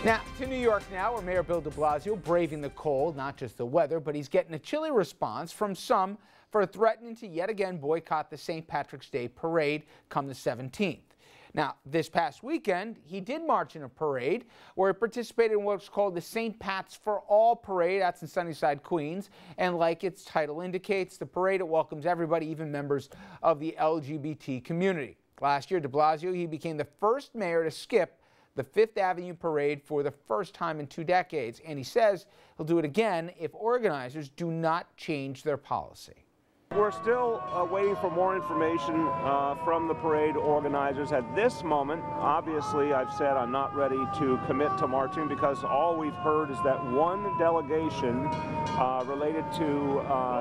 Now, to New York now, where Mayor Bill de Blasio braving the cold, not just the weather, but he's getting a chilly response from some for threatening to yet again boycott the St. Patrick's Day parade come the 17th. Now, this past weekend, he did march in a parade where he participated in what's called the St. Pat's for All Parade. That's in Sunnyside, Queens. And like its title indicates, the parade, it welcomes everybody, even members of the LGBT community. Last year, de Blasio, he became the first mayor to skip the Fifth Avenue Parade for the first time in 2 decades. And he says he'll do it again if organizers do not change their policy. We're still waiting for more information from the parade organizers. At this moment, obviously, I've said I'm not ready to commit to marching because all we've heard is that one delegation related to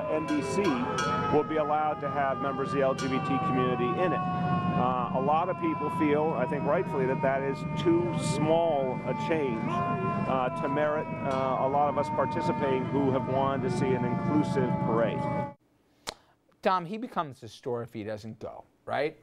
NBC will be allowed to have members of the LGBT community in it. A lot of people feel, I think rightfully, that that is too small a change to merit a lot of us participating who have wanted to see an inclusive parade. Dom, he becomes a store if he doesn't go, right?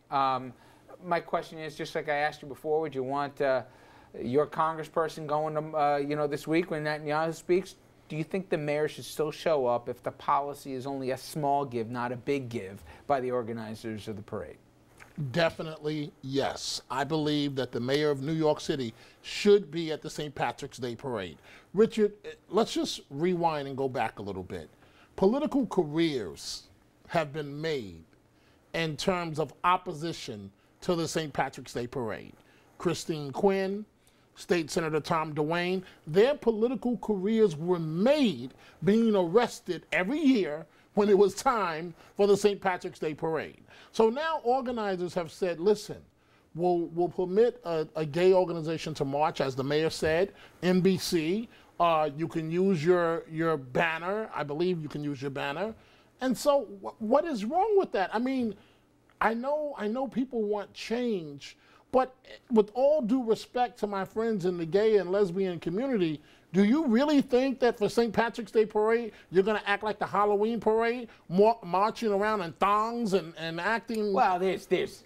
My question is, just like I asked you before, would you want your congressperson going to, this week when Netanyahu speaks? Do you think the mayor should still show up if the policy is only a small give, not a big give, by the organizers of the parade? Definitely, yes. I believe that the mayor of New York City should be at the St. Patrick's Day parade. Richard, let's just rewind and go back a little bit. Political careers have been made in terms of opposition to the St. Patrick's Day parade. Christine Quinn, State Senator Tom DeWayne, their political careers were made being arrested every year when it was time for the St. Patrick's Day parade. So now organizers have said, listen, we'll permit a gay organization to march, as the mayor said, NBC. You can use your banner. I believe you can use your banner. And so what is wrong with that? I mean, I know people want change, but with all due respect to my friends in the gay and lesbian community, do you really think that for St. Patrick's Day parade, you're going to act like the Halloween parade, marching around in thongs and acting? Well, there's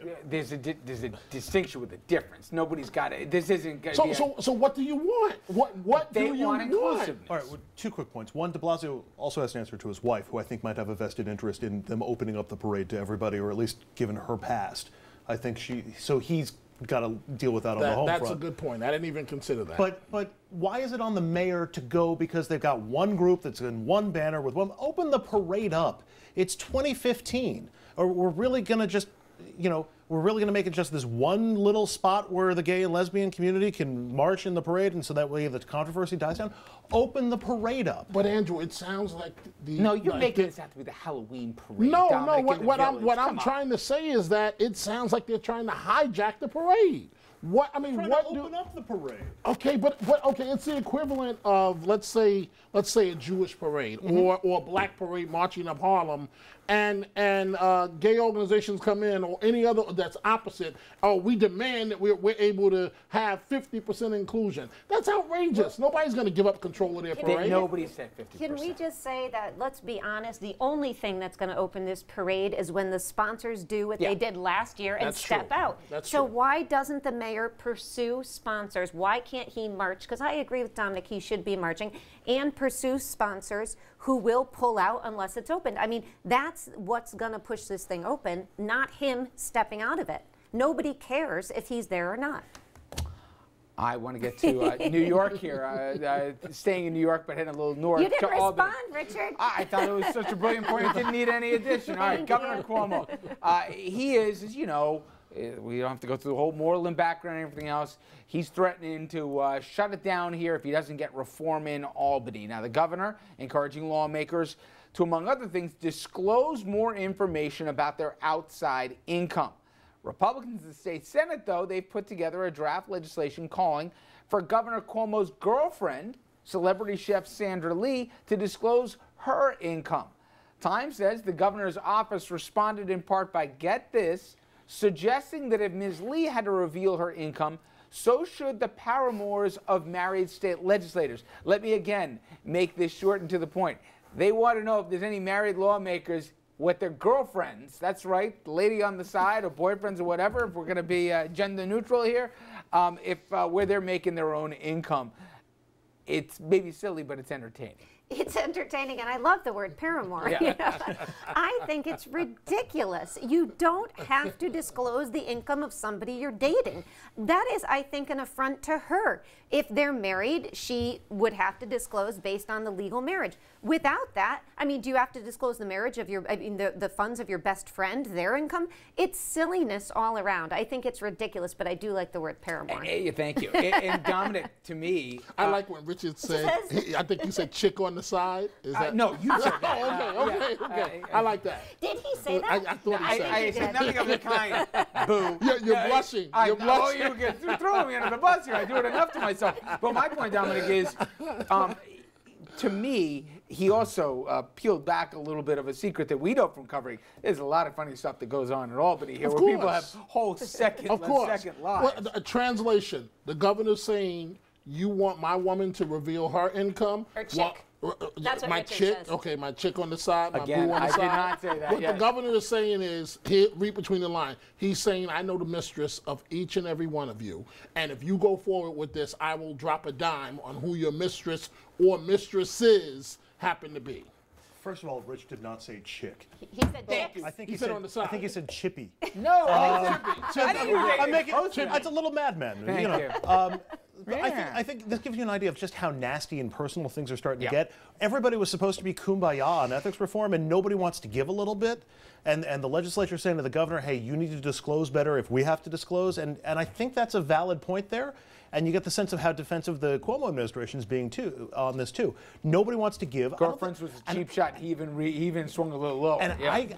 a distinction with a difference. Nobody's got it. This isn't going to be. So what do you want? What do you want? Inclusiveness. All right, well, 2 quick points. One, de Blasio also has an answer to his wife, who I think might have a vested interest in them opening up the parade to everybody, or at least given her past. I think he's got to deal with that on the home front. That's a good point. I didn't even consider that. But why is it on the mayor to go because they've got one group that's in one banner with one? Open the parade up. It's 2015. Or we're really going to just, we're really going to make it just this one little spot where the gay and lesbian community can march in the parade, and so that way the controversy dies down? Open the parade up. But Andrew, it sounds like No, you're making this have to be the Halloween parade. No, Dominic, what I'm trying to say is that it sounds like they're trying to hijack the parade. What I mean, what open up the parade? Okay, but okay, it's the equivalent of let's say a Jewish parade or a black parade marching up Harlem, and gay organizations come in or any other that's opposite. Oh, we demand that we're able to have 50% inclusion. That's outrageous. Nobody's going to give up control of their parade. Nobody said 50%. Can we just say that, let's be honest, the only thing that's going to open this parade is when the sponsors do what they did last year and step out. So why doesn't the mayor pursue sponsors? Why can't he march? Because I agree with Dominic, he should be marching, and pursue sponsors who will pull out unless it's opened. I mean, that's what's going to push this thing open, not him stepping out of it. Nobody cares if he's there or not. I want to get to New York here, staying in New York but heading a little north. You didn't respond, Richard. I thought it was such a brilliant point, it didn't need any addition. All right, Governor Cuomo. He is, as you know, we don't have to go through the whole Moreland background and everything else. He's threatening to shut it down here if he doesn't get reform in Albany. Now, the governor encouraging lawmakers to, among other things, disclose more information about their outside income. Republicans in the state Senate, though, they've put together a draft legislation calling for Governor Cuomo's girlfriend, celebrity chef Sandra Lee, to disclose her income. Time says the governor's office responded in part by, get this, suggesting that if Ms. Lee had to reveal her income, so should the paramours of married state legislators. Let me again make this short and to the point. They want to know if there's any married lawmakers with their girlfriends. That's right, the lady on the side, or boyfriends, or whatever, if we're going to be gender neutral here, where they're making their own income. It's maybe silly, but it's entertaining. It's entertaining, and I love the word paramour. Yeah. You know? I think it's ridiculous. You don't have to disclose the income of somebody you're dating. That is, I think, an affront to her. If they're married, she would have to disclose based on the legal marriage. Without that, I mean, do you have to disclose the marriage of the funds of your best friend, their income? It's silliness all around. I think it's ridiculous, but I do like the word paramour. Hey, thank you. And Dominic, to me, I like when Richard said, I think you said chick on the side. Is that? No, you said that. Okay. I like that. Did he say that? I thought he said I said nothing of the kind. Boo. You're blushing. You're blushing. You get throwing me under the bus here. I do it enough to myself. But my point, Dominic, is to me, he also peeled back a little bit of a secret that we know from covering. There's a lot of funny stuff that goes on in Albany here, where people have whole second lives. Well, a translation. The governor's saying, you want my woman to reveal her income? Her chick. That's what my Richard chick, says. okay, my chick on the side, my Again, boo on the I side. did not say that, What yes. the governor is saying is, here, read between the lines. He's saying, I know the mistress of each and every one of you, and if you go forward with this, I will drop a dime on who your mistress or mistresses happen to be. First of all, Rich did not say chick. He said chicks. I think He he said said on the side. I think he said chippy. No, I'm making it's a little madman. Thank you know. you. I think this gives you an idea of just how nasty and personal things are starting Yeah. to get. Everybody was supposed to be kumbaya on ethics reform, and nobody wants to give a little bit. And the legislature is saying to the governor, hey, you need to disclose better if we have to disclose. And I think that's a valid point there. And you get the sense of how defensive the Cuomo administration is being too on this too. Nobody wants to give. Girlfriends was a cheap shot. He even swung a little lower. And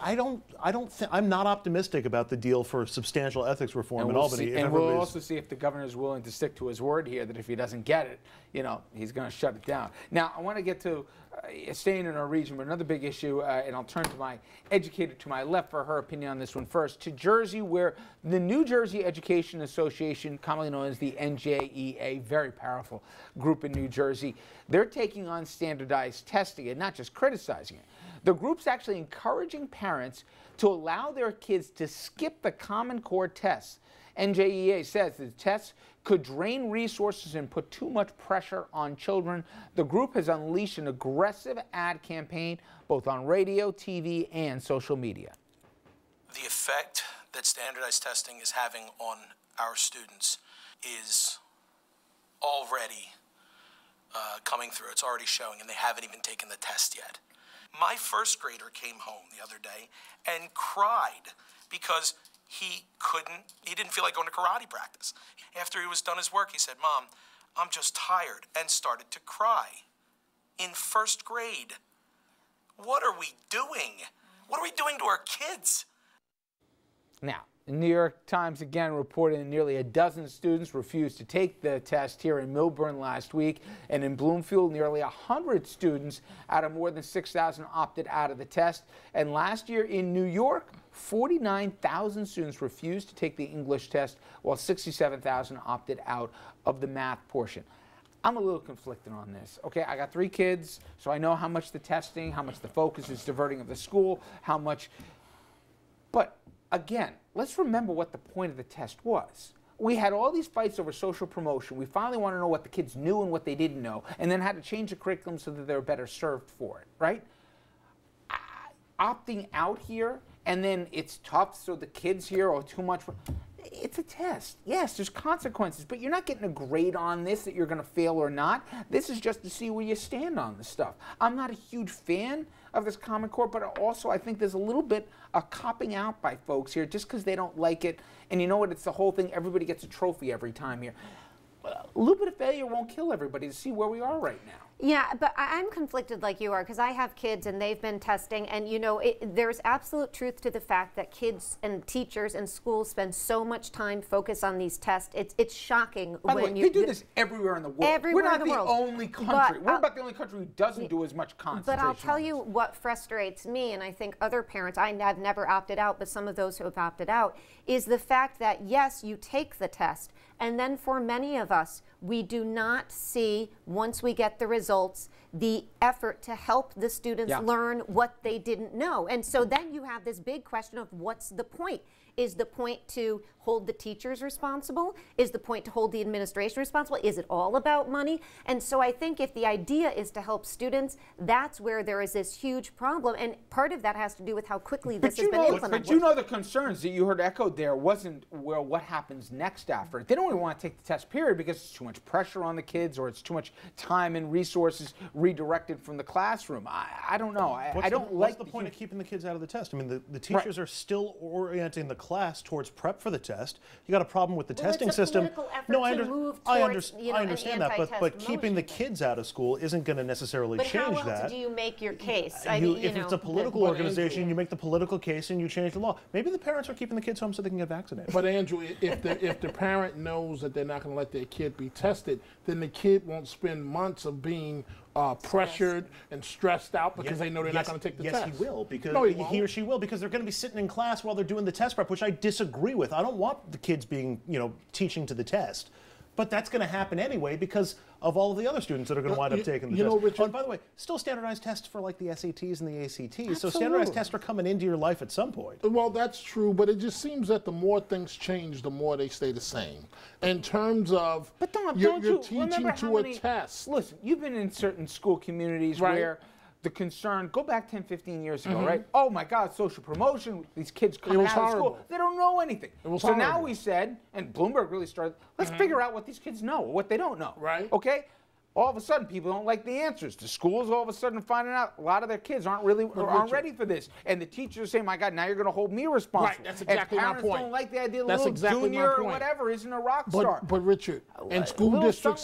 I'm not optimistic about the deal for substantial ethics reform in Albany. And we'll also see if the governor is willing to stick to his word here, that if he doesn't get it, he's going to shut it down. Now, I want to get to staying in our region, but another big issue, and I'll turn to my educator to my left for her opinion on this one first, to Jersey, where the New Jersey Education Association, commonly known as the NJEA, very powerful group in New Jersey, they're taking on standardized testing and not just criticizing it. The group's actually encouraging parents to allow their kids to skip the Common Core tests. NJEA says the tests could drain resources and put too much pressure on children. The group has unleashed an aggressive ad campaign both on radio, TV, and social media. The effect that standardized testing is having on our students is already coming through. It's already showing, and they haven't even taken the test yet. My first grader came home the other day and cried because he didn't feel like going to karate practice. After he was done his work, he said, Mom, I'm just tired, and started to cry. In first grade. What are we doing? What are we doing to our kids? Now, the New York Times again reported that nearly a dozen students refused to take the test here in Millburn last week, and in Bloomfield, nearly 100 students out of more than 6,000 opted out of the test. And last year in New York, 49,000 students refused to take the English test, while 67,000 opted out of the math portion. I'm a little conflicted on this. Okay, I got 3 kids, so I know how much the testing, how much the focus is diverting of the school, how much. But again, let's remember what the point of the test was. We had all these fights over social promotion. We finally want to know what the kids knew and what they didn't know, and then had to change the curriculum so that they were better served for it, right? Opting out here, and then it's tough, so the kids here are too much. It's a test. Yes, there's consequences, but you're not getting a grade on this that you're going to fail or not. This is just to see where you stand on this stuff. I'm not a huge fan of this Common Core, but also I think there's a little bit of copping out by folks here just because they don't like it. And you know what? It's the whole thing. Everybody gets a trophy every time here. A little bit of failure won't kill everybody to see where we are right now. Yeah, but I'm conflicted like you are because I have kids and they've been testing, and there's absolute truth to the fact that kids and teachers and schools spend so much time focused on these tests. It's shocking. By the way, they do this everywhere in the world. Everywhere We're not in the world. only country. But, We're about the only country who doesn't do as much concentration. But I'll tell you what frustrates me, and I think other parents, I have never opted out, but some of those who have opted out, is the fact that yes, you take the test, and then for many of us, we do not see, once we get the results, results the effort to help the students learn what they didn't know. And so then you have this big question of what's the point? Is the point to hold the teachers responsible? Is the point to hold the administration responsible? Is it all about money? And so I think if the idea is to help students, that's where there is this huge problem. And part of that has to do with how quickly this has been implemented. But you know the concerns that you heard echoed there wasn't, well, what happens next after it. They don't even want to take the test period because it's too much pressure on the kids or it's too much time and resources redirected from the classroom. I don't know. I don't like the point of keeping the kids out of the test. I mean, the teachers are still orienting the class towards prep for the test. You got a problem with the testing system. No, I understand that, but keeping the kids out of school isn't going to necessarily change that. But how else do you make your case? If it's a political organization, you make the political case and you change the law. Maybe the parents are keeping the kids home so they can get vaccinated. But Andrew, if the parent knows that they're not going to let their kid be tested, then the kid won't spend months of being pressured and stressed out because they know they're not going to take the test. Yes, he will. Because he or she will, because they're going to be sitting in class while they're doing the test prep, which I disagree with. I don't want the kids being, teaching to the test. But that's going to happen anyway because of all of the other students that are going to wind up taking the test. Richard, and by the way, still standardized tests for like the SATs and the ACTs. Absolutely. So standardized tests are coming into your life at some point. Well, that's true, but it just seems that the more things change, the more they stay the same. In terms of you're teaching to a test. Listen, you've been in certain school communities where the concern, go back 10, 15 years ago, right? Oh my God, social promotion, these kids coming out of school, they don't know anything. So now we said, and Bloomberg really started, let's figure out what these kids know, or what they don't know. Right. Okay? All of a sudden, people don't like the answers. The schools all of a sudden finding out a lot of their kids aren't ready for this. And the teachers are saying, my God, now you're going to hold me responsible. Right, that's exactly my point. And parents don't like the idea that little junior or whatever isn't a rock star. But Richard, in school districts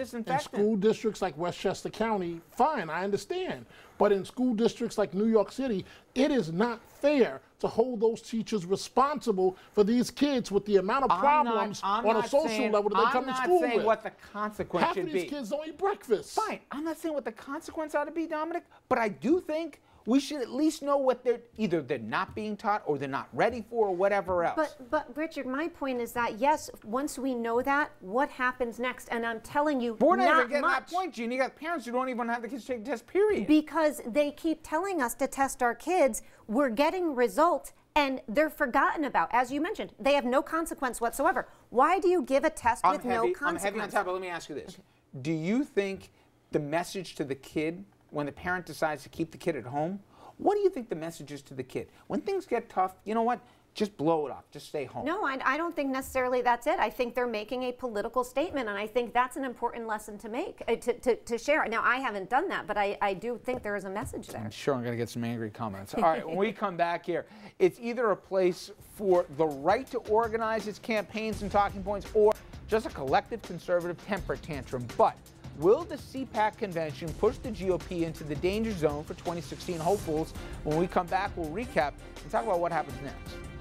like Westchester County, fine, I understand. But in school districts like New York City, it is not fair to hold those teachers responsible for these kids with the amount of problems on a social level that they come to school with. I'm not saying what the consequence should be. Half of these kids don't eat breakfast. Fine. I'm not saying what the consequence ought to be, Dominic, but I do think we should at least know what either they're not being taught or they're not ready for or whatever else. But Richard, my point is that, yes, once we know that, what happens next? And I'm telling you, we're not even getting that point, Gene. You got parents who don't even have the kids take the test, period. Because they keep telling us to test our kids. We're getting results, and they're forgotten about. As you mentioned, they have no consequence whatsoever. Why do you give a test with no consequence? I'm heavy on top, but let me ask you this. Okay. Do you think the message to the kid when the parent decides to keep the kid at home, what do you think the message is to the kid? When things get tough, you know what? Just blow it off. Just stay home. No, I don't think necessarily that's it. I think they're making a political statement, and I think that's an important lesson to make, to share. Now, I haven't done that, but I do think there is a message there. I'm sure I'm going to get some angry comments. All right, when we come back here, it's either a place for the right to organize its campaigns and talking points or just a collective conservative temper tantrum. But will the CPAC convention push the GOP into the danger zone for 2016 hopefuls? When we come back, we'll recap and talk about what happens next.